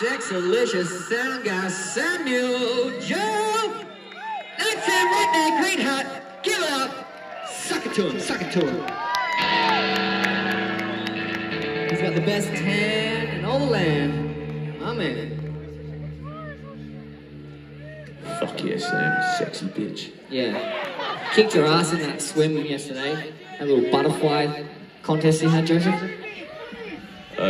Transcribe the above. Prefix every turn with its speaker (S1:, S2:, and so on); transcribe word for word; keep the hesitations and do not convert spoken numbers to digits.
S1: Sexalicious sound guy Samuel Joe. That's him right there, green hat. Give it up. Suck it to him, suck it to him. He's got the best tan in all the land. My man.
S2: Fuck yeah, Sam, sexy bitch.
S1: Yeah. Kicked your ass in that swim yesterday. That little butterfly contest you had, Joseph.